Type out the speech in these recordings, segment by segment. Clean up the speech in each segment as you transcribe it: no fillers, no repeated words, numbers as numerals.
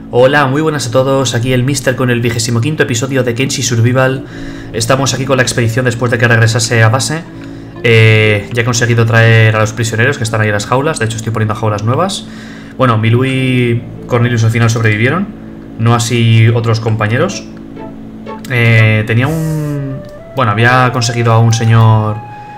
Hola, muy buenas a todos, aquí el Mister con el 25º episodio de Kenshi Survival. Estamos aquí con la expedición después de que regresase a base. Ya he conseguido traer a los prisioneros que están ahí en las jaulas. De hecho estoy poniendo jaulas nuevas. Bueno, Milú y Cornelius al final sobrevivieron, no así otros compañeros. Tenía un... Bueno, había conseguido a un señor,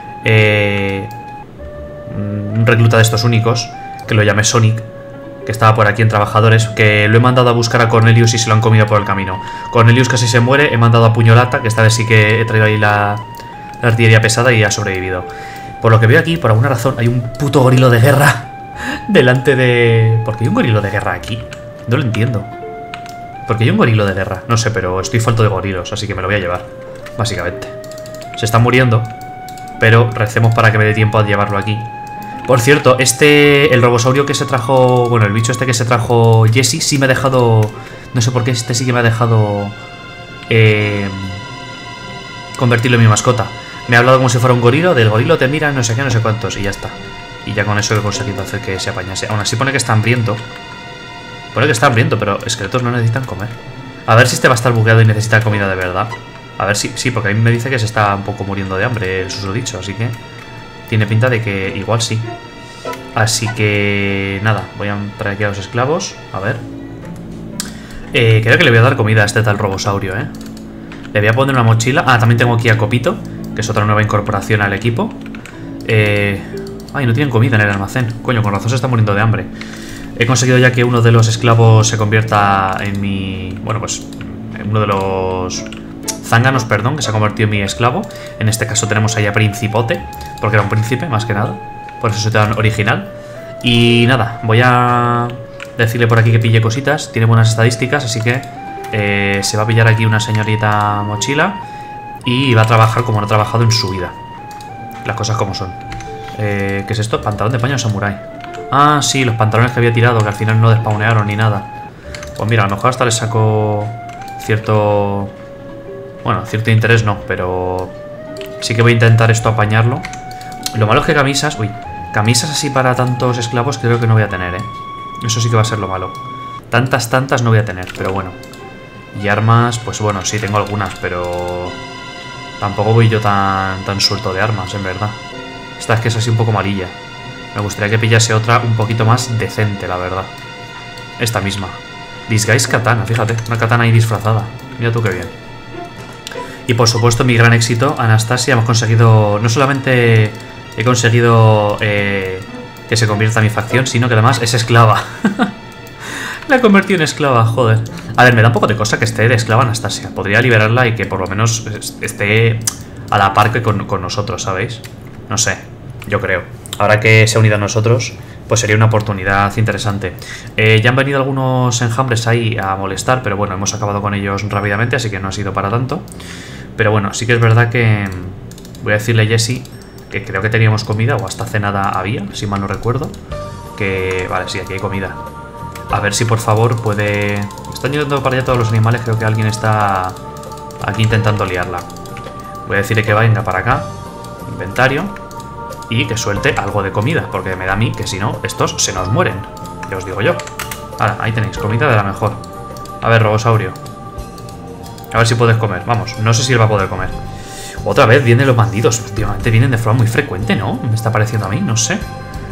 un recluta de estos únicos, que lo llamé Sonic, que estaba por aquí en Trabajadores, que lo he mandado a buscar a Cornelius y se lo han comido por el camino. Cornelius casi se muere, he mandado a Puñolata, que esta vez sí que he traído ahí la artillería pesada y ha sobrevivido. Por lo que veo aquí, por alguna razón, hay un puto gorilo de guerra delante de... ¿Por qué hay un gorilo de guerra aquí? No lo entiendo. ¿Por qué hay un gorilo de guerra? No sé, pero estoy falto de gorilos, así que me lo voy a llevar, básicamente. Se están muriendo, pero recemos para que me dé tiempo a llevarlo aquí. Por cierto, el robosaurio que se trajo... Bueno, el bicho este que se trajo Jesse sí me ha dejado... No sé por qué este sí que me ha dejado... convertirlo en mi mascota. Me ha hablado como si fuera un gorilo, del gorilo te mira, no sé qué, no sé cuántos, y ya está. Y ya con eso he conseguido hacer que se apañase. Aún así pone que está hambriento. Pone que está hambriento, pero esqueletos no necesitan comer. A ver si este va a estar bugueado y necesita comida de verdad. A ver si... Sí, porque a mí me dice que se está un poco muriendo de hambre el susodicho, así que... Tiene pinta de que igual sí. Así que... Nada, voy a traer aquí a los esclavos. A ver. Creo que le voy a dar comida a este tal robosaurio, ¿eh? Le voy a poner una mochila. Ah, también tengo aquí a Copito, que es otra nueva incorporación al equipo. Ay, no tienen comida en el almacén. Coño, con razón se está muriendo de hambre. He conseguido ya que uno de los esclavos se convierta en mi... Bueno, pues... En uno de los... Zánganos, perdón, que se ha convertido en mi esclavo. En este caso tenemos ahí a Principote, porque era un príncipe, más que nada. Por eso soy tan original. Y nada, voy a decirle por aquí que pille cositas. Tiene buenas estadísticas, así que se va a pillar aquí una señorita mochila. Y va a trabajar como no ha trabajado en su vida. Las cosas como son. ¿Qué es esto? Pantalón de paño samurái. Ah, sí, los pantalones que había tirado, que al final no despawnearon ni nada. Pues mira, a lo mejor hasta le saco cierto... Bueno, cierto interés no, pero sí que voy a intentar esto apañarlo. Lo malo es que camisas... Uy, camisas así para tantos esclavos creo que no voy a tener, ¿eh? Eso sí que va a ser lo malo. Tantas no voy a tener, pero bueno. Y armas, pues bueno, sí tengo algunas, pero... Tampoco voy yo tan suelto de armas, en verdad. Esta es que es así un poco amarilla. Me gustaría que pillase otra un poquito más decente, la verdad. Esta misma. Disguise katana, fíjate. Una katana ahí disfrazada. Mira tú qué bien. Y por supuesto mi gran éxito, Anastasia. Hemos conseguido... No solamente he conseguido que se convierta en mi facción, sino que además es esclava. La he convertido en esclava, joder. A ver, me da un poco de cosa que esté de esclava Anastasia. Podría liberarla y que por lo menos esté a la par que con nosotros, ¿sabéis? No sé, yo creo. Ahora que se ha unido a nosotros, pues sería una oportunidad interesante. Ya han venido algunos enjambres ahí a molestar, pero bueno, hemos acabado con ellos rápidamente, así que no ha sido para tanto. Pero bueno, sí que es verdad que voy a decirle a Jesse que creo que teníamos comida, o hasta cenada había, si mal no recuerdo. Que... Vale, sí, aquí hay comida. A ver si por favor puede... Están yendo para allá todos los animales, creo que alguien está aquí intentando liarla. Voy a decirle que venga para acá, inventario, y que suelte algo de comida, porque me da a mí que si no, estos se nos mueren. Ya os digo yo. Ahora, ahí tenéis, comida de la mejor. A ver, robosaurio. A ver si puedes comer, vamos, no sé si él va a poder comer. Otra vez vienen los bandidos, últimamente vienen de forma muy frecuente, ¿no? Me está pareciendo a mí, no sé.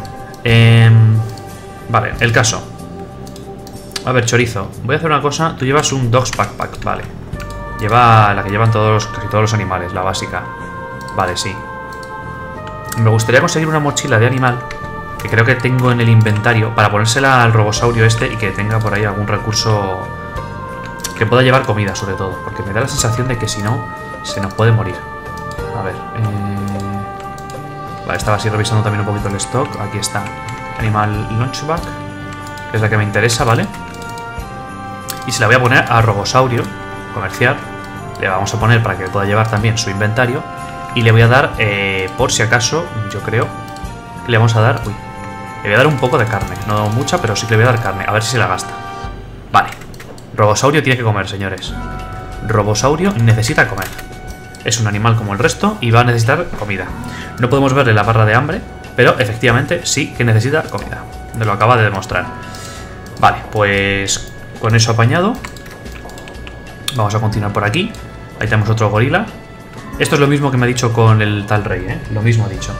Vale, el caso. A ver, chorizo, voy a hacer una cosa. Tú llevas un Dogs Backpack, vale. Lleva la que llevan casi todos los animales, la básica. Vale, sí. Me gustaría conseguir una mochila de animal, que creo que tengo en el inventario, para ponérsela al robosaurio este y que tenga por ahí algún recurso que pueda llevar comida, sobre todo, porque me da la sensación de que si no, se nos puede morir. A ver, vale, estaba así revisando también un poquito el stock. Aquí está, Animal Launchback, que es la que me interesa, ¿vale? Y se la voy a poner a robosaurio comercial. Le vamos a poner para que pueda llevar también su inventario. Y le voy a dar, por si acaso, yo creo que le vamos a dar... Uy, le voy a dar un poco de carne, no mucha, pero sí que le voy a dar carne, a ver si se la gasta. Vale. Robosaurio tiene que comer, señores. Robosaurio necesita comer. Es un animal como el resto y va a necesitar comida. No podemos verle la barra de hambre, pero efectivamente sí que necesita comida. Me lo acaba de demostrar. Vale, pues con eso apañado. Vamos a continuar por aquí. Ahí tenemos otro gorila. Esto es lo mismo que me ha dicho con el tal rey, ¿eh? Lo mismo ha dicho.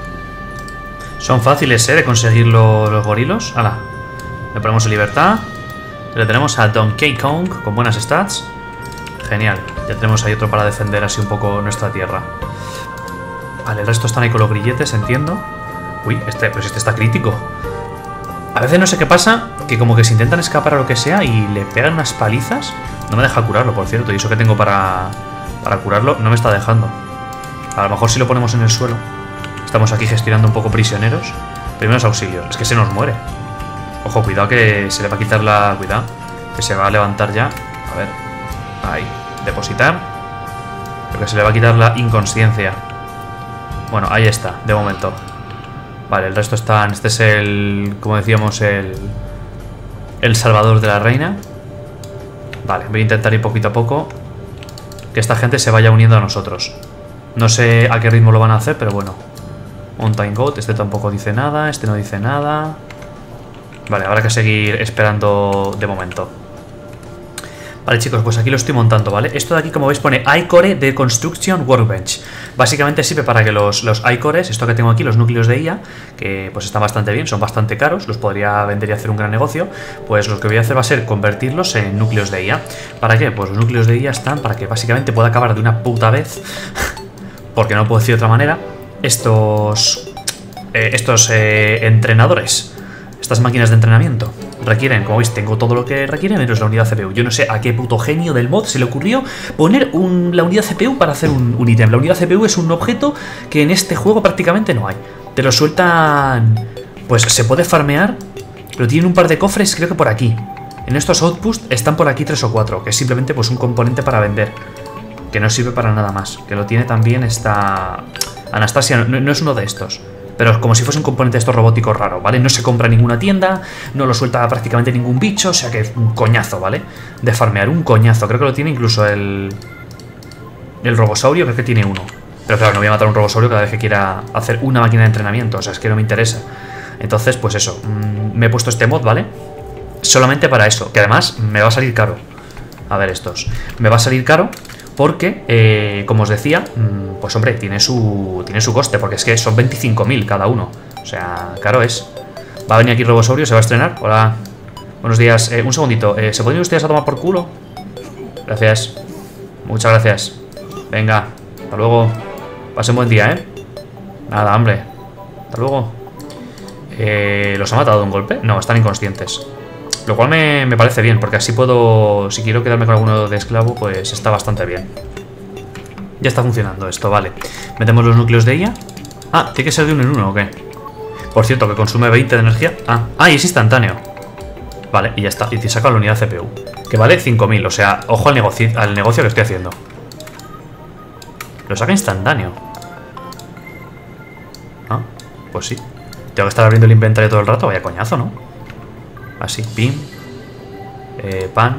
Son fáciles, ¿eh? De conseguir los gorilos. ¡Hala! Le ponemos en libertad. Le tenemos a Donkey Kong con buenas stats. Genial. Ya tenemos ahí otro para defender así un poco nuestra tierra. Vale, el resto están ahí con los grilletes, entiendo. Uy, pues este está crítico. A veces no sé qué pasa, que como que se intentan escapar a lo que sea y le pegan unas palizas. No me deja curarlo, por cierto. Y eso que tengo para curarlo no me está dejando. A lo mejor si lo ponemos en el suelo. Estamos aquí gestionando un poco prisioneros. Primeros auxilios. Es que se nos muere. Ojo, cuidado que se le va a quitar la... Cuidado, que se va a levantar ya. A ver. Ahí. Depositar. Creo que se le va a quitar la inconsciencia. Bueno, ahí está, de momento. Vale, el resto están... Este es el... Como decíamos, el salvador de la reina. Vale, voy a intentar ir poquito a poco que esta gente se vaya uniendo a nosotros. No sé a qué ritmo lo van a hacer, pero bueno. Mountain Goat, este tampoco dice nada. Este no dice nada. Vale, habrá que seguir esperando de momento. Vale, chicos, pues aquí lo estoy montando, ¿vale? Esto de aquí, como veis, pone iCore de Construction Workbench. Básicamente sirve para que los iCores, esto que tengo aquí, los núcleos de IA, que pues están bastante bien, son bastante caros, los podría vender y hacer un gran negocio. Pues lo que voy a hacer va a ser convertirlos en núcleos de IA. ¿Para qué? Pues los núcleos de IA están para que básicamente pueda acabar de una puta vez, porque no puedo decir de otra manera, estos entrenadores. Estas máquinas de entrenamiento requieren, como veis, tengo todo lo que requiere menos la unidad CPU. Yo no sé a qué puto genio del mod se le ocurrió poner la unidad CPU para hacer un ítem. La unidad CPU es un objeto que en este juego prácticamente no hay. Te lo sueltan... Pues se puede farmear, pero tienen un par de cofres, creo que por aquí. En estos outposts están por aquí 3 o 4, que es simplemente pues un componente para vender, que no sirve para nada más. Que lo tiene también esta... Anastasia, no es uno de estos. Pero como si fuese un componente de estos robóticos raro, ¿vale? No se compra en ninguna tienda, no lo suelta prácticamente ningún bicho, o sea que es un coñazo, ¿vale? De farmear, un coñazo. Creo que lo tiene incluso el robosaurio, creo que tiene uno. Pero claro, no voy a matar a un robosaurio cada vez que quiera hacer una máquina de entrenamiento, o sea, es que no me interesa. Entonces, pues eso, me he puesto este mod, ¿vale? Solamente para eso, que además me va a salir caro. A ver estos. Me va a salir caro porque, como os decía, pues hombre, tiene su coste, porque es que son 25.000 cada uno. O sea, caro es. Va a venir aquí Robosaurio, se va a estrenar. Hola, buenos días. Un segundito, ¿se pueden ir ustedes a tomar por culo? Gracias. Muchas gracias. Venga, hasta luego. Pasen buen día, ¿eh? Nada, hombre. Hasta luego. ¿Los ha matado de un golpe? No, están inconscientes. Lo cual me parece bien, porque así puedo... Si quiero quedarme con alguno de esclavo, pues está bastante bien. Ya está funcionando esto, vale. Metemos los núcleos de ella. Ah, ¿tiene que ser de uno en uno o qué? Por cierto, que consume 20 de energía. Ah, y es instantáneo. Vale, y ya está. Y te saca la unidad CPU, que vale 5.000, o sea, ojo al negocio que estoy haciendo. Lo saca instantáneo. Ah, pues sí. Tengo que estar abriendo el inventario todo el rato. Vaya coñazo, ¿no? Así, pim. Pan.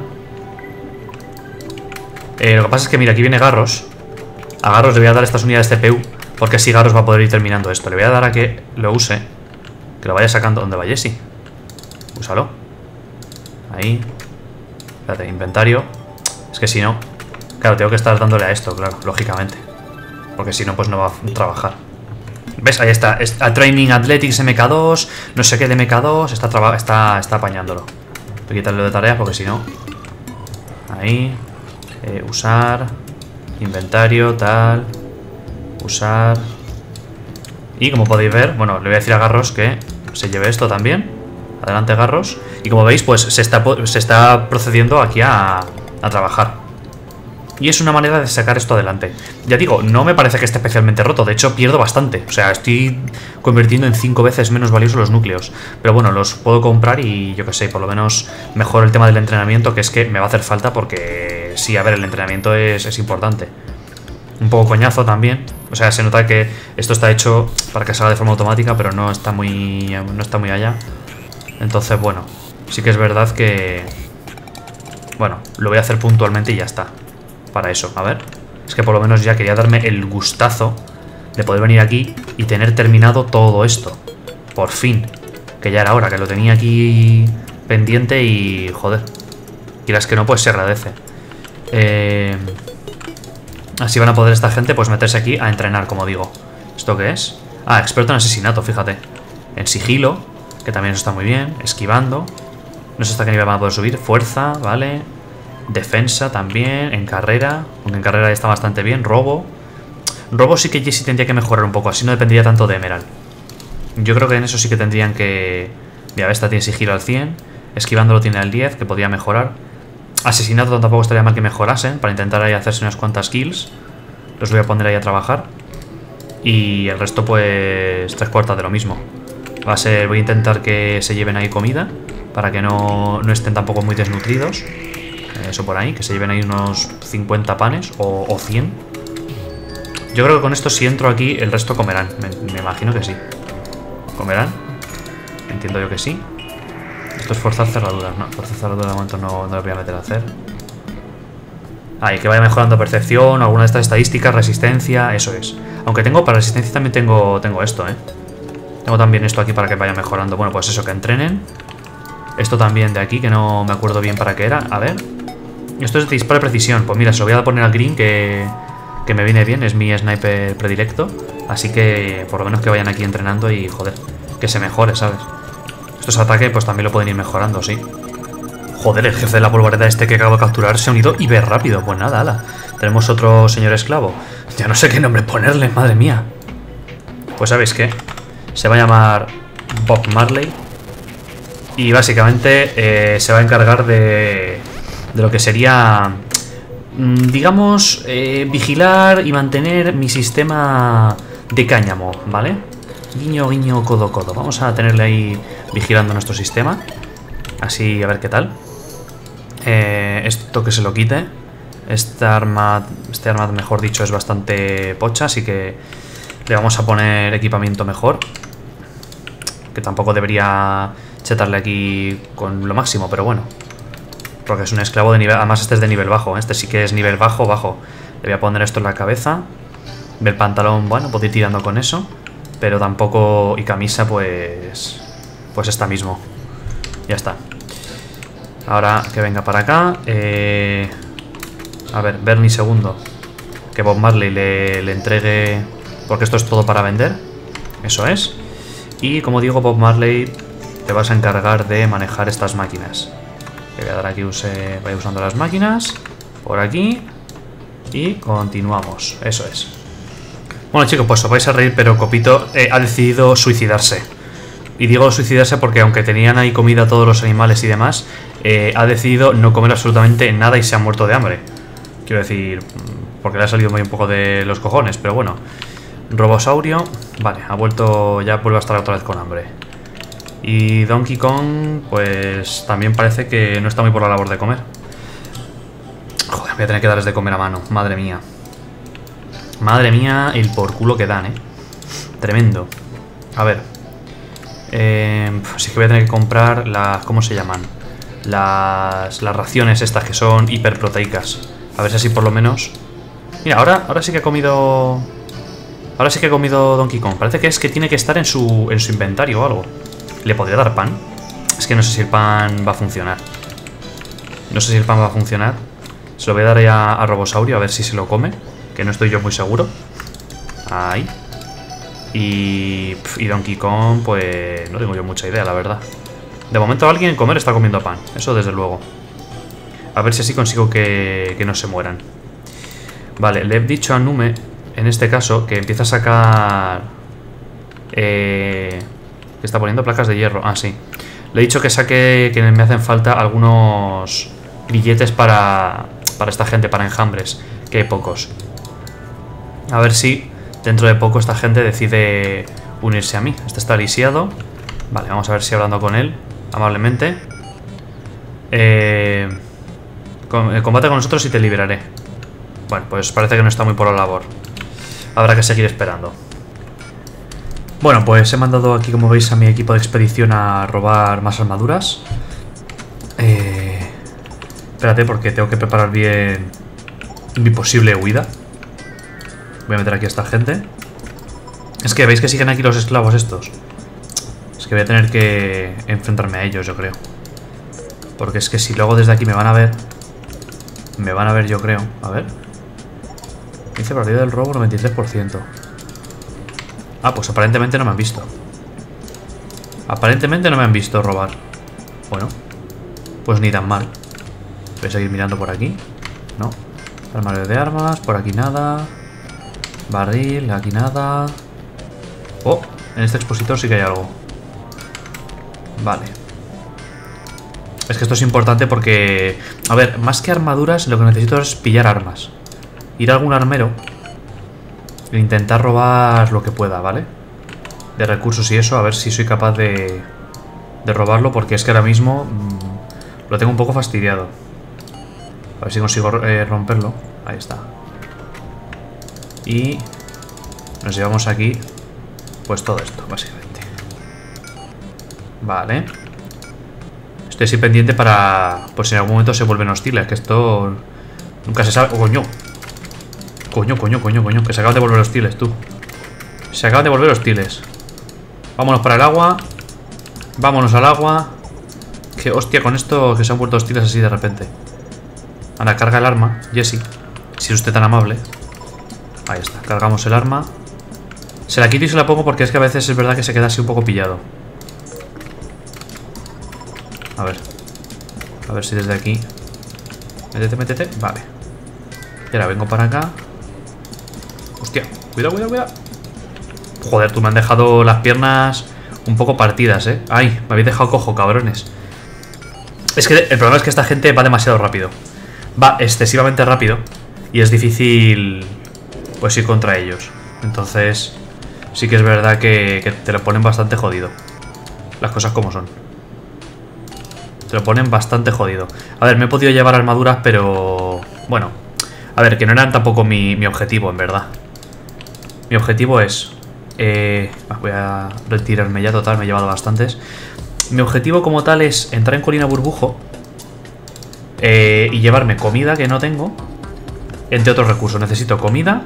Lo que pasa es que, mira, aquí viene Garros. A Garros le voy a dar estas unidades CPU, porque así Garros va a poder ir terminando esto. Le voy a dar a que lo use, que lo vaya sacando donde vaya, sí. Úsalo. Ahí. Espérate, inventario. Es que si no... Claro, tengo que estar dándole a esto, claro, lógicamente. Porque si no, pues no va a trabajar. ¿Ves? Ahí está. A Training Athletics MK2. No sé qué de MK2. Está apañándolo. Voy a quitarle de tareas porque si no... Ahí. Usar. Inventario, tal. Usar. Y como podéis ver, bueno, le voy a decir a Garros que se lleve esto también. Adelante, Garros. Y como veis, pues se está procediendo aquí a trabajar. Y es una manera de sacar esto adelante. Ya digo, no me parece que esté especialmente roto. De hecho, pierdo bastante. O sea, estoy convirtiendo en 5 veces menos valiosos los núcleos. Pero bueno, los puedo comprar y yo qué sé, por lo menos mejor el tema del entrenamiento, que es que me va a hacer falta porque... Sí, a ver, el entrenamiento es importante. Un poco coñazo también. O sea, se nota que esto está hecho para que salga de forma automática, pero no está muy allá. Entonces, bueno, sí que es verdad que... Bueno, lo voy a hacer puntualmente y ya está. Para eso, a ver. Es que por lo menos ya quería darme el gustazo de poder venir aquí y tener terminado todo esto. Por fin. Que ya era hora, que lo tenía aquí pendiente y... Joder. Quieras que no, pues se agradece. Así van a poder esta gente pues meterse aquí a entrenar, como digo. ¿Esto qué es? Ah, experto en asesinato, fíjate. En sigilo, que también eso está muy bien. Esquivando. No sé hasta qué nivel van a poder subir. Fuerza, vale. Defensa también. En carrera, aunque en carrera está bastante bien. Robo. Robo sí que Jesse tendría que mejorar un poco. Así no dependería tanto de Emerald. Yo creo que en eso sí que tendrían que... Mira, esta tiene sigilo al 100. Esquivando lo tiene al 10, que podría mejorar. Asesinato tampoco estaría mal que mejorasen, para intentar ahí hacerse unas cuantas kills. Los voy a poner ahí a trabajar. Y el resto pues 3/4 de lo mismo. Va a ser, voy a intentar que se lleven ahí comida, para que no estén tampoco muy desnutridos. Eso por ahí, que se lleven ahí unos 50 panes o 100. Yo creo que con esto, si entro aquí, el resto comerán. Me imagino que sí. ¿Comerán? Entiendo yo que sí. Esto es forzar cerraduras. No, forzar cerraduras de momento no lo voy a meter a hacer. Ahí, que vaya mejorando percepción, alguna de estas estadísticas, resistencia, eso es. Aunque para resistencia también tengo esto, Tengo también esto aquí para que vaya mejorando. Bueno, pues eso, que entrenen. Esto también de aquí, que no me acuerdo bien para qué era. A ver. Esto es de disparo de precisión. Pues mira, se lo voy a poner al green, que me viene bien. Es mi sniper predilecto. Así que por lo menos que vayan aquí entrenando y, joder, que se mejore, ¿sabes? Estos ataques pues también lo pueden ir mejorando, sí. Joder, el jefe de la polvareda este que acabo de capturar se ha unido hiper rápido. Pues nada, ala. Tenemos otro señor esclavo. Ya no sé qué nombre ponerle, madre mía. Pues ¿sabéis qué? Se va a llamar Bob Marley. Y básicamente se va a encargar de lo que sería, digamos, vigilar y mantener mi sistema de cáñamo, ¿vale? Guiño, guiño, codo, codo. Vamos a tenerle ahí vigilando nuestro sistema. Así, a ver qué tal. Esto que se lo quite. Este arma, mejor dicho, es bastante pocha, así que le vamos a poner equipamiento mejor. Que tampoco debería chetarle aquí con lo máximo, pero bueno. Porque es un esclavo de nivel... Además este es de nivel bajo, este sí que es nivel bajo, bajo. Le voy a poner esto en la cabeza. El pantalón, bueno, puedo ir tirando con eso. Pero tampoco... Y camisa, pues esta mismo. Ya está. Ahora que venga para acá. A ver, Bernie segundo. Que Bob Marley le entregue... Porque esto es todo para vender. Eso es. Y como digo, Bob Marley, te vas a encargar de manejar estas máquinas. Le voy a dar aquí, vaya usando las máquinas. Por aquí. Y continuamos. Eso es. Bueno, chicos, pues os vais a reír, pero Copito ha decidido suicidarse. Y digo suicidarse porque aunque tenían ahí comida todos los animales y demás, ha decidido no comer absolutamente nada y se ha muerto de hambre. Quiero decir, porque le ha salido muy un poco de los cojones, pero bueno. Robosaurio, vale, ha vuelto, ya vuelve a estar otra vez con hambre. Y Donkey Kong, pues también parece que no está muy por la labor de comer. Joder, voy a tener que darles de comer a mano, madre mía. Madre mía, el por culo que dan, tremendo. A ver. Sí que voy a tener que comprar las... ¿Cómo se llaman? Las raciones estas que son hiperproteicas. A ver si así por lo menos... Mira, ahora sí que he comido... Ahora sí que he comido Donkey Kong. Parece que es que tiene que estar en su inventario o algo. ¿Le podría dar pan? Es que no sé si el pan va a funcionar. No sé si el pan va a funcionar. Se lo voy a dar ya a Robosaurio a ver si se lo come. Que no estoy yo muy seguro. Ahí. Y Donkey Kong, pues no tengo yo mucha idea, la verdad. De momento alguien en comer está comiendo pan. Eso desde luego. A ver si así consigo que no se mueran. Vale, le he dicho a Nume, en este caso, que empieza a sacar... ¿Qué está poniendo? Placas de hierro. Ah, sí. Le he dicho que saque, que me hacen falta algunos billetes para esta gente, para enjambres. Que hay pocos. A ver si dentro de poco esta gente decide unirse a mí. Este está lisiado. Vale, vamos a ver si hablando con él amablemente. Combate con nosotros y te liberaré. Bueno, pues parece que no está muy por la labor. Habrá que seguir esperando. Bueno, pues he mandado aquí, como veis, a mi equipo de expedición a robar más armaduras. Espérate, porque tengo que preparar bien mi posible huida. Voy a meter aquí a esta gente. Es que veis que siguen aquí los esclavos estos. Es que voy a tener que enfrentarme a ellos, yo creo. Porque es que si luego desde aquí me van a ver... Me van a ver, yo creo. A ver. Dice probabilidad del robo 93%. Ah, pues aparentemente no me han visto. Aparentemente no me han visto robar. Bueno, pues ni tan mal. Voy a seguir mirando por aquí. No. Armario de armas, por aquí nada. Barril, aquí nada. Oh, en este expositor sí que hay algo. Vale. Es que esto es importante porque... A ver, más que armaduras, lo que necesito es pillar armas. Ir a algún armero e intentar robar lo que pueda, ¿vale? De recursos y eso, a ver si soy capaz de robarlo, porque es que ahora mismo lo tengo un poco fastidiado. A ver si consigo romperlo. Ahí está. Y nos llevamos aquí pues todo esto, básicamente. Vale. Estoy así pendiente para... por si en algún momento se vuelven hostiles, que esto nunca se sabe. ¡Oh, coño! Coño, que se acaban de volver hostiles, tú. Se acaban de volver hostiles. Vámonos para el agua. Vámonos al agua. Que hostia, con esto que se han vuelto hostiles así de repente. Ahora, carga el arma, Jesse. Si es usted tan amable. Ahí está, cargamos el arma. Se la quito y se la pongo porque es que a veces es verdad que se queda así un poco pillado. A ver si desde aquí. Métete. Vale. Y ahora vengo para acá. Hostia, cuidado. Joder, tú me han dejado las piernas un poco partidas, Ay, me habéis dejado cojo, cabrones. Es que el problema es que esta gente va demasiado rápido. Va excesivamente rápido. Y es difícil pues ir contra ellos. Entonces sí que es verdad que te lo ponen bastante jodido. Las cosas como son. Te lo ponen bastante jodido. A ver, me he podido llevar armaduras, pero... Bueno, a ver, que no eran tampoco mi objetivo, en verdad. Mi objetivo es... voy a retirarme ya, total, me he llevado bastantes. Mi objetivo como tal es entrar en Colina Burbujo y llevarme comida que no tengo, entre otros recursos. Necesito comida,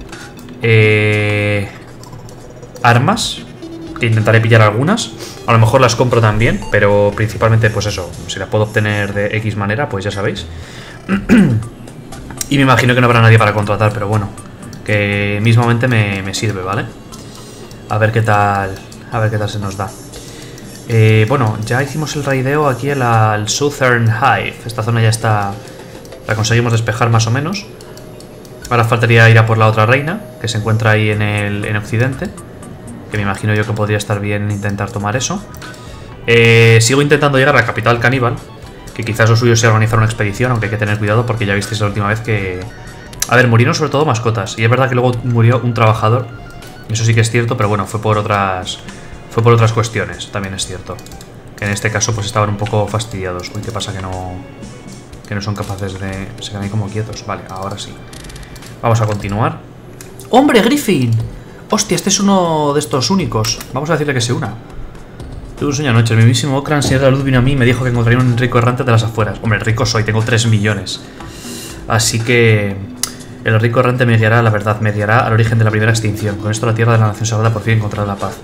armas, que intentaré pillar algunas. A lo mejor las compro también, pero principalmente pues eso, si las puedo obtener de X manera, pues ya sabéis. Y me imagino que no habrá nadie para contratar, pero bueno, que mismamente me sirve, ¿vale? A ver qué tal se nos da. Bueno, ya hicimos el raideo aquí al Southern Hive. Esta zona ya está... La conseguimos despejar más o menos. Ahora faltaría ir a por la otra reina, que se encuentra ahí en Occidente. Que me imagino yo que podría estar bien intentar tomar eso. Sigo intentando llegar a la capital caníbal, que quizás lo suyo sea organizar una expedición, aunque hay que tener cuidado porque ya visteis la última vez que... A ver, murieron sobre todo mascotas. Y es verdad que luego murió un trabajador. Eso sí que es cierto, pero bueno, fue por otras cuestiones, también es cierto. Que en este caso pues estaban un poco fastidiados. Uy, ¿qué pasa? Que no son capaces de... Se quedan ahí como quietos. Vale, ahora sí. Vamos a continuar. ¡Hombre, Griffin! Hostia, este es uno de estos únicos. Vamos a decirle que se una. Tuve un sueño anoche. El mismísimo Okran, señor de la luz, vino a mí y me dijo que encontraría un rico errante de las afueras. Hombre, rico soy, tengo 3 millones. Así que... El rico errante me guiará a la verdad, me guiará al origen de la primera extinción. Con esto la tierra de la nación sagrada por fin encontrará la paz.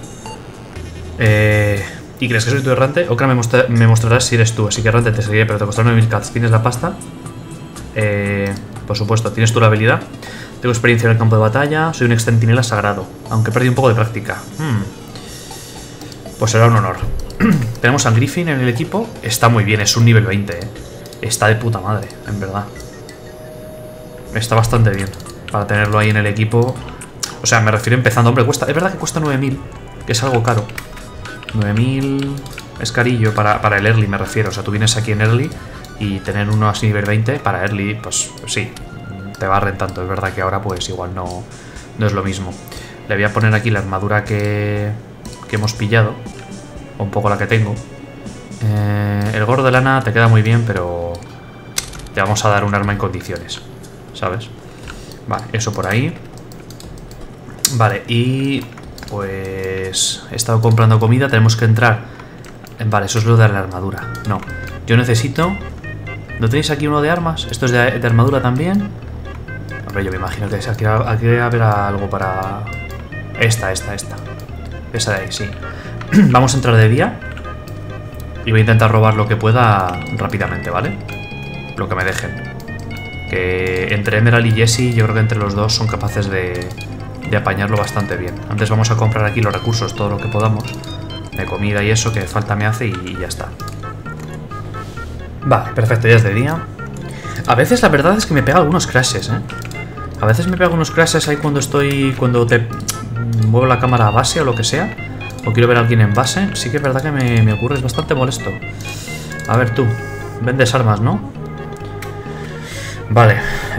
¿Y crees que soy tu errante? Okran me mostrarás si eres tú. Así que errante te seguiré, pero te costará 9000 cats. ¿Tienes la pasta? Por supuesto. ¿Tienes tú la habilidad? Tengo experiencia en el campo de batalla. Soy un excentinela sagrado, aunque he perdido un poco de práctica. Pues será un honor. Tenemos a Griffin en el equipo. Está muy bien, es un nivel 20, Está de puta madre, en verdad. Está bastante bien para tenerlo ahí en el equipo. O sea, me refiero empezando. Hombre, cuesta... Es verdad que cuesta 9000, que es algo caro. 9000 es carillo para el early, me refiero. O sea, tú vienes aquí en early y tener uno así nivel 20 para early, pues sí, te barren tanto. Es verdad que ahora pues igual no es lo mismo. Le voy a poner aquí la armadura que hemos pillado, o un poco la que tengo. El gorro de lana te queda muy bien, pero te vamos a dar un arma en condiciones, ¿sabes? Vale, eso por ahí. Vale, y pues he estado comprando comida. Tenemos que entrar. Vale, eso es lo de la armadura. No, yo necesito... ¿No tenéis aquí uno de armas? ¿Esto es de armadura también? Hombre, yo me imagino que aquí habrá algo para... Esta. Esa de ahí, sí. Vamos a entrar de día. Y voy a intentar robar lo que pueda rápidamente, ¿vale? Lo que me dejen. Que entre Emerald y Jesse, yo creo que entre los dos son capaces de apañarlo bastante bien. Antes vamos a comprar aquí los recursos, todo lo que podamos. De comida y eso, que falta me hace y ya está. Vale, perfecto, ya es de día. A veces la verdad es que me pega algunos crashes, ¿eh? A veces me pega algunos crashes ahí cuando te muevo la cámara a base o lo que sea. O quiero ver a alguien en base. Sí que es verdad que me ocurre, es bastante molesto. A ver tú, vendes armas, ¿no? Vale.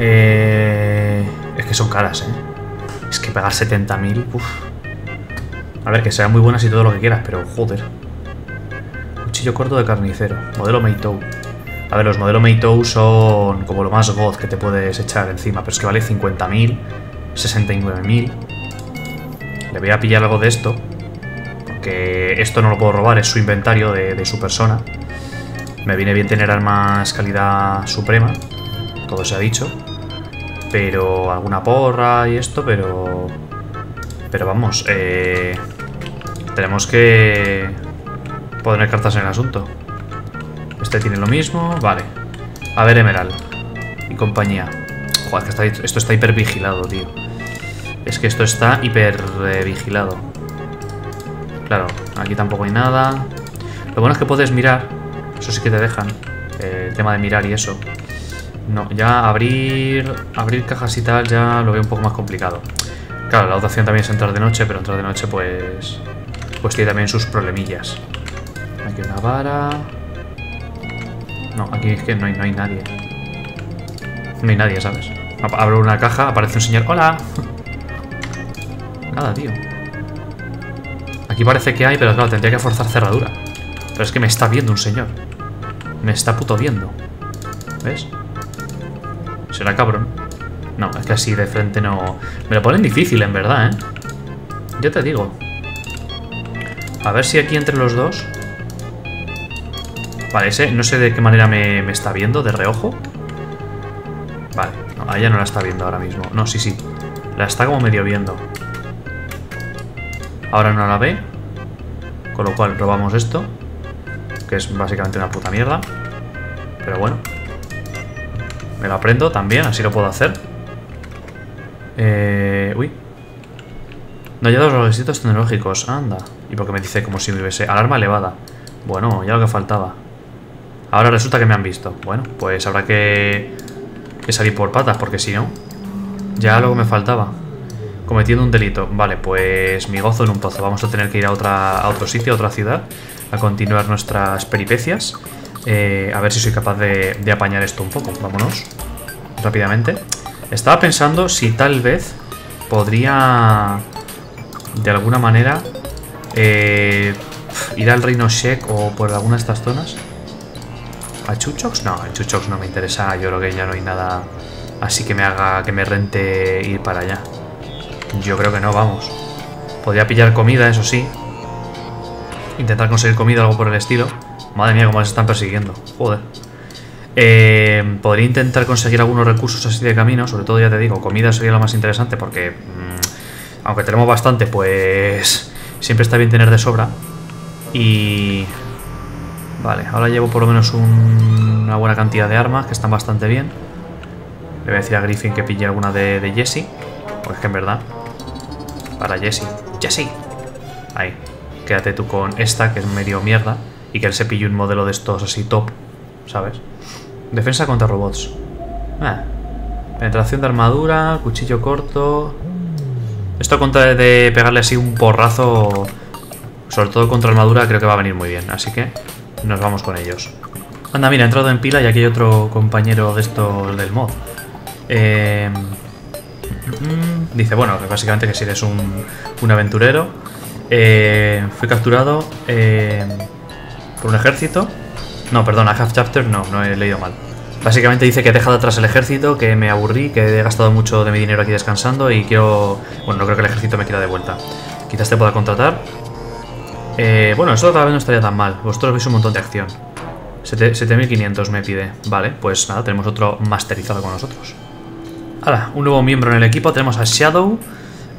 Es que son caras, ¿eh? Es que pagar 70.000, uff. A ver, que sean muy buenas y todo lo que quieras, pero joder. Cuchillo corto de carnicero. Modelo Meitou. A ver, los modelos Meitou son como lo más god que te puedes echar encima, pero es que vale 50.000, 69.000. Le voy a pillar algo de esto, porque esto no lo puedo robar, es su inventario de su persona. Me viene bien tener armas calidad suprema, todo se ha dicho. Pero alguna porra y esto, pero vamos, tenemos que poner cartas en el asunto. Este tiene lo mismo, vale. A ver, Emerald y compañía. Joder, que esto está hiper vigilado, tío. Es que esto está hiper vigilado. Claro, aquí tampoco hay nada. Lo bueno es que puedes mirar. Eso sí que te dejan. El tema de mirar y eso. No, ya abrir cajas y tal ya lo veo un poco más complicado. Claro, la otra opción también es entrar de noche, pero entrar de noche pues tiene también sus problemillas. Aquí una vara. No, aquí es que no hay nadie. No hay nadie, ¿sabes? Abro una caja, aparece un señor. ¡Hola! Nada, tío. Aquí parece que hay, pero claro, tendría que forzar cerradura. Pero es que me está viendo un señor. Me está puto viendo. ¿Ves? Será cabrón. No, es que así de frente no... Me lo ponen difícil, en verdad, ¿eh? Yo te digo. A ver si aquí entre los dos... Vale, ese no sé de qué manera me está viendo, de reojo. Vale, no, a ella no la está viendo ahora mismo. No, sí. La está como medio viendo. Ahora no la ve. Con lo cual robamos esto. Que es básicamente una puta mierda. Pero bueno. Me lo aprendo también, así lo puedo hacer. Uy. No he llegado a los requisitos tecnológicos. Anda. ¿Y por qué me dice como si hubiese alarma elevada? Bueno, ya lo que faltaba. Ahora resulta que me han visto. Bueno, pues habrá que salir por patas, porque si no, ya lo que me faltaba. Cometiendo un delito. Vale, pues mi gozo en un pozo. Vamos a tener que ir a otro sitio, a otra ciudad, a continuar nuestras peripecias. A ver si soy capaz de apañar esto un poco. Vámonos rápidamente. Estaba pensando si tal vez podría de alguna manera ir al Reino Shek o por alguna de estas zonas. ¿A Chuchox? No, en Chuchox no me interesa. Yo creo que ya no hay nada así que me rente ir para allá. Yo creo que no, vamos. Podría pillar comida, eso sí. Intentar conseguir comida, algo por el estilo. Madre mía, cómo les están persiguiendo. Joder. Podría intentar conseguir algunos recursos así de camino. Sobre todo, ya te digo, comida sería lo más interesante porque... aunque tenemos bastante, pues... siempre está bien tener de sobra. Y... Vale, ahora llevo por lo menos una buena cantidad de armas que están bastante bien. Le voy a decir a Griffin que pille alguna de Jesse. Porque es que en verdad... Para Jesse. ¡Jesse! Ahí. Quédate tú con esta, que es medio mierda. Y que él se pille un modelo de estos así top, ¿sabes? Defensa contra robots. Penetración de armadura, cuchillo corto. Esto contra de pegarle así un porrazo, sobre todo contra armadura, creo que va a venir muy bien. Así que nos vamos con ellos. Anda, mira, he entrado en pila y aquí hay otro compañero de estos del mod. Dice, bueno, que básicamente que si eres un aventurero. Fui capturado por un ejército. No, perdona, half chapter no he leído mal. Básicamente dice que he dejado atrás el ejército, que me aburrí, que he gastado mucho de mi dinero aquí descansando y quiero... Bueno, no creo que el ejército me quiera de vuelta. Quizás te pueda contratar. Bueno, eso tal vez no estaría tan mal. Vosotros veis un montón de acción. 7500 me pide. Vale, pues nada, tenemos otro masterizado con nosotros. Ahora, un nuevo miembro en el equipo. Tenemos a Shadow.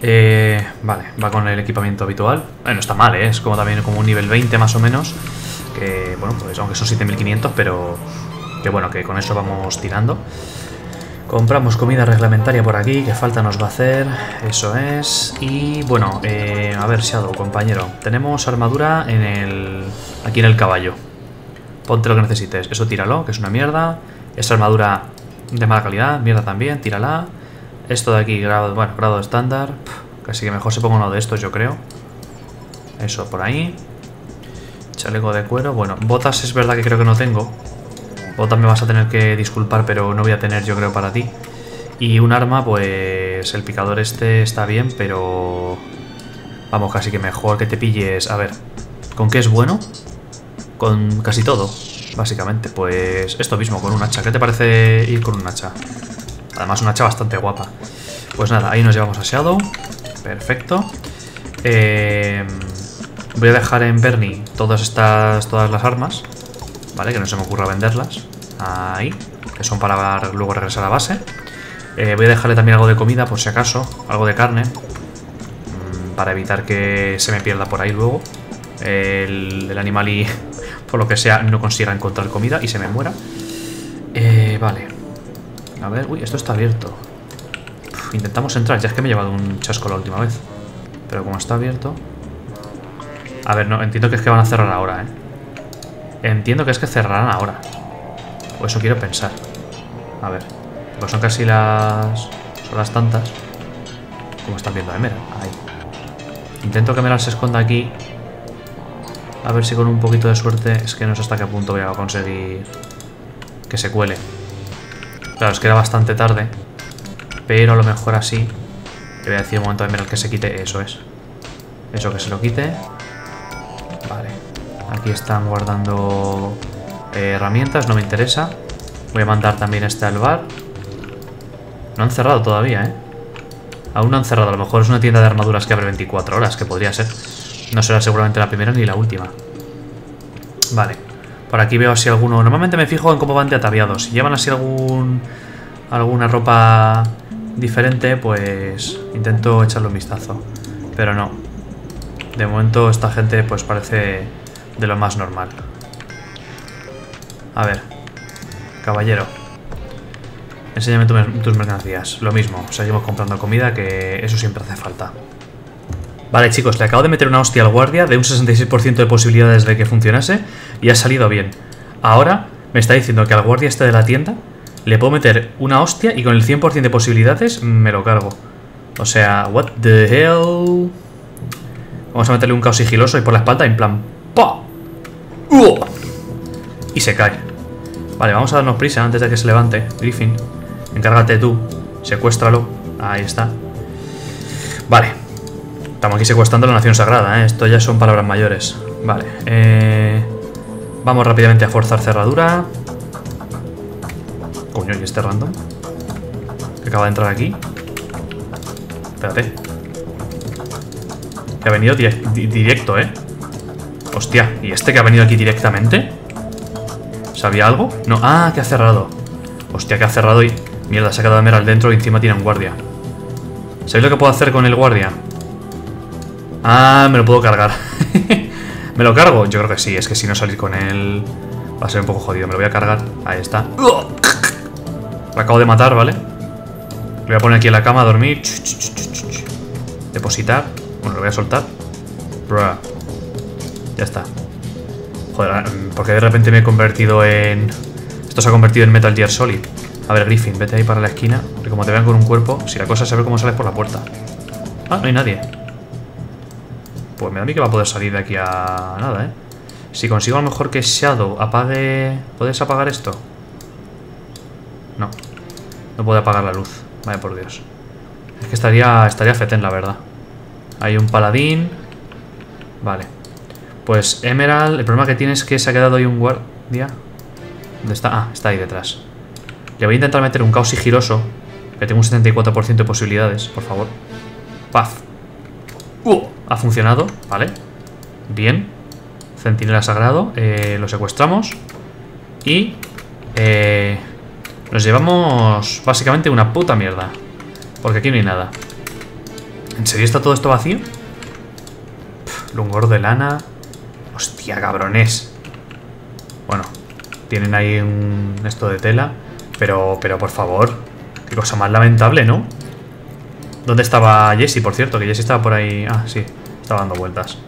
Vale, va con el equipamiento habitual. No está mal, es como también como un nivel 20 más o menos. Que, bueno, pues aunque son 7500, pero que bueno, que con eso vamos tirando. Compramos comida reglamentaria por aquí, que falta nos va a hacer. Eso es. Y bueno, a ver, Shadow, compañero. Tenemos armadura aquí en el caballo. Ponte lo que necesites. Eso tíralo, que es una mierda. Esa armadura de mala calidad, mierda también, tírala. Esto de aquí, grado estándar. Casi que mejor se ponga uno de estos, yo creo. Eso por ahí. Chaleco de cuero. Bueno, botas es verdad que creo que no tengo. Botas me vas a tener que disculpar, pero no voy a tener, yo creo, para ti. Y un arma, pues el picador este está bien, pero vamos, casi que mejor que te pilles. A ver, ¿con qué es bueno? Con casi todo, básicamente. Pues esto mismo, con un hacha. ¿Qué te parece ir con un hacha? Además, un hacha bastante guapa. Pues nada, ahí nos llevamos a Shadow. Perfecto. Voy a dejar en Bernie todas las armas. Vale, que no se me ocurra venderlas. Ahí, que son para luego regresar a base. Voy a dejarle también algo de comida, por si acaso. Algo de carne. Para evitar que se me pierda por ahí luego el animal y, por lo que sea, no consiga encontrar comida y se me muera. Vale. A ver, uy, esto está abierto. Intentamos entrar, ya es que me he llevado un chasco la última vez. Pero como está abierto... A ver, no, entiendo que es que van a cerrar ahora, Entiendo que es que cerrarán ahora. O eso quiero pensar. A ver. Pues son casi las... Son las tantas. Como están viendo, Emerald. Ahí. Intento que Emerald se esconda aquí. A ver si con un poquito de suerte... Es que no sé hasta qué punto voy a conseguir que se cuele. Claro, es que era bastante tarde. Pero a lo mejor así... Le voy a decir un momento a Emerald que se quite. Eso es. Eso, que se lo quite. Vale. Aquí están guardando herramientas, no me interesa. Voy a mandar también este al bar. No han cerrado todavía, Aún no han cerrado, a lo mejor es una tienda de armaduras que abre 24 horas, que podría ser. No será seguramente la primera ni la última. Vale. Por aquí veo así alguno... Normalmente me fijo en cómo van de ataviados. Si llevan así alguna ropa diferente, pues intento echarle un vistazo. Pero no. De momento esta gente pues parece... de lo más normal. A ver, caballero, enséñame tus mercancías. Lo mismo, seguimos comprando comida, que eso siempre hace falta. Vale, chicos, le acabo de meter una hostia al guardia de un 66% de posibilidades de que funcionase y ha salido bien. Ahora me está diciendo que al guardia este de la tienda le puedo meter una hostia y con el 100% de posibilidades me lo cargo. O sea, what the hell. Vamos a meterle un caos sigiloso y por la espalda en plan ¡pa! Y se cae. Vale, vamos a darnos prisa antes de que se levante. Griffin, encárgate tú. Secuéstralo. Ahí está. Vale. Estamos aquí secuestrando la nación sagrada, Esto ya son palabras mayores. Vale. Vamos rápidamente a forzar cerradura. Coño, ¿y este random? Que acaba de entrar aquí. Espérate. Que ha venido directo, Hostia, ¿y este que ha venido aquí directamente? ¿Sabía algo? No, ah, que ha cerrado. Hostia, que ha cerrado y... Mierda, se ha quedado Emerald dentro y encima tiene un guardia. ¿Sabéis lo que puedo hacer con el guardia? Ah, me lo puedo cargar. ¿Me lo cargo? Yo creo que sí, es que si no salir con él va a ser un poco jodido. Me lo voy a cargar, ahí está. Lo acabo de matar, ¿vale? Lo voy a poner aquí en la cama a dormir. Depositar. Bueno, lo voy a soltar. Ya está. Joder, porque de repente me he convertido en... Esto se ha convertido en Metal Gear Solid. A ver, Griffin, vete ahí para la esquina. Que como te vean con un cuerpo, si la cosa es saber cómo sales por la puerta. Ah, no hay nadie. Pues me da a mí que va a poder salir de aquí a nada, Si consigo a lo mejor que Shadow apague... ¿Puedes apagar esto? No. No puede apagar la luz. Vaya por Dios. Es que estaría fetén, la verdad. Hay un paladín. Vale. Pues Emerald, el problema que tiene es que se ha quedado ahí un guardia. ¿Dónde está? Ah, está ahí detrás. Le voy a intentar meter un caos sigiloso, que tengo un 74% de posibilidades, por favor. Paz. Ha funcionado, vale. Bien. Centinela sagrado. Lo secuestramos. Y nos llevamos básicamente una puta mierda. Porque aquí no hay nada. ¿En serio está todo esto vacío? Lungor de lana. Hostia, cabrones. Tienen ahí un esto de tela. Pero por favor. Qué cosa más lamentable, ¿no? ¿Dónde estaba Jesse, por cierto? Que Jesse estaba por ahí... Ah, sí. Estaba dando vueltas.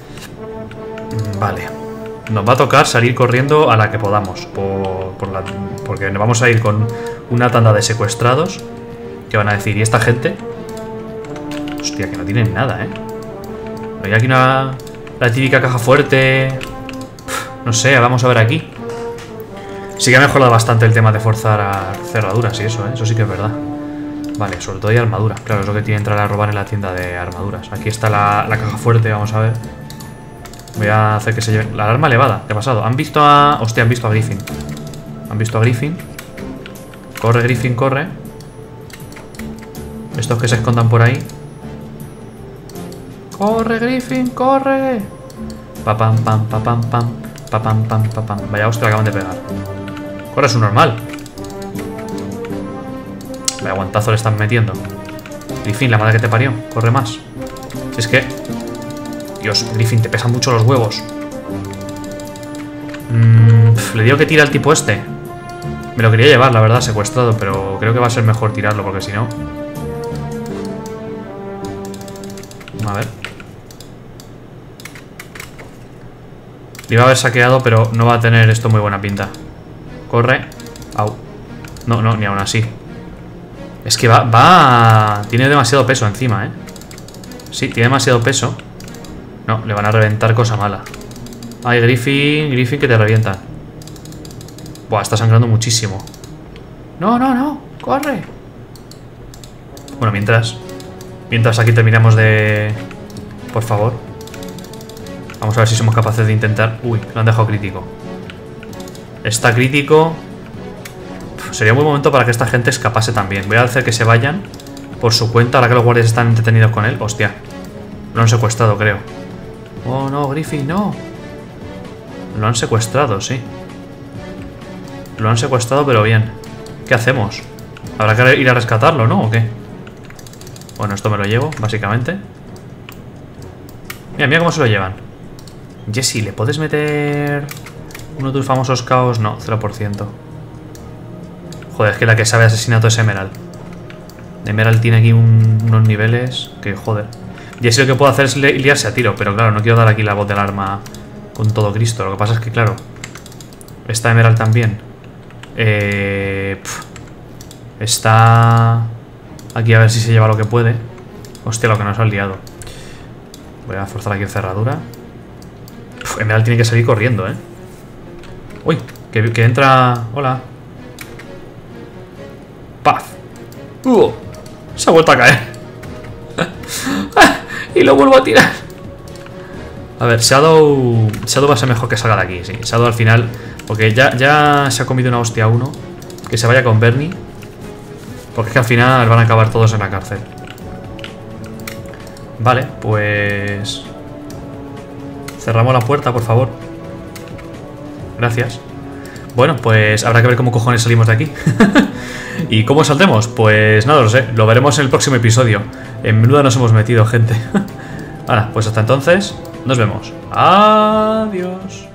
Vale. Nos va a tocar salir corriendo a la que podamos. Porque nos vamos a ir con una tanda de secuestrados. Que van a decir, ¿y esta gente? Hostia, que no tienen nada, ¿eh? No hay aquí la típica caja fuerte. No sé, vamos a ver aquí. Sí que ha mejorado bastante el tema de forzar a cerraduras y eso, ¿eh? Eso sí que es verdad. Vale, sobre todo hay armadura. Claro, es lo que tiene entrar a robar en la tienda de armaduras. Aquí está la caja fuerte, vamos a ver. Voy a hacer que se lleven... La alarma elevada, ¿qué ha pasado? Han visto a... Hostia, han visto a Griffin. Han visto a Griffin. Corre, Griffin, corre. Estos que se escondan por ahí. ¡Corre, Griffin, corre! Papam, pam, papam, pam. Papam, pam, papam. Vaya hostia, acaban de pegar. Corre, es un normal. Vaya guantazo le están metiendo. Griffin, la madre que te parió. Corre más. Si es que... Dios, Griffin, te pesan mucho los huevos. Le digo que tira al tipo este. Me lo quería llevar, la verdad, secuestrado. Pero creo que va a ser mejor tirarlo, porque si no... A ver. Le iba a haber saqueado, pero no va a tener esto muy buena pinta. Corre. Au. No, ni aún así. Es que tiene demasiado peso encima, ¿eh? Sí, tiene demasiado peso. No, le van a reventar cosa mala. Ay, Griffin, que te revientan. Buah, está sangrando muchísimo. No, corre. Bueno, mientras aquí terminamos de... Por favor. Vamos a ver si somos capaces de intentar... Uy, lo han dejado crítico. Está crítico. Sería un buen momento para que esta gente escapase también. Voy a hacer que se vayan por su cuenta, ahora que los guardias están entretenidos con él. Hostia. Lo han secuestrado, creo. Oh, no, Griffin, no. Lo han secuestrado, sí. Lo han secuestrado, pero bien. ¿Qué hacemos? Habrá que ir a rescatarlo, ¿no? ¿O qué? Bueno, esto me lo llevo, básicamente. Mira cómo se lo llevan. Jesse, ¿le puedes meter uno de tus famosos caos? No, 0%. Joder, es que la que sabe asesinato es Emerald. Emerald tiene aquí unos niveles que, joder. Jesse lo que puedo hacer es liarse a tiro, pero claro, no quiero dar aquí la voz del arma con todo Cristo. Lo que pasa es que, claro, está Emerald también. Está aquí a ver si se lleva lo que puede. Hostia, lo que nos han liado. Voy a forzar aquí en cerradura. Emerald tiene que salir corriendo, ¿eh? Uy, que entra... Hola. Paz. Se ha vuelto a caer. Y lo vuelvo a tirar. A ver, Shadow va a ser mejor que salga de aquí, sí. Shadow al final... Porque ya se ha comido una hostia a uno. Que se vaya con Bernie. Porque es que al final van a acabar todos en la cárcel. Vale, pues... Cerramos la puerta, por favor. Gracias. Bueno, pues habrá que ver cómo cojones salimos de aquí. ¿Y cómo saldremos? Pues nada, lo sé. Lo veremos en el próximo episodio. En menuda nos hemos metido, gente. Ahora, pues hasta entonces, nos vemos. Adiós.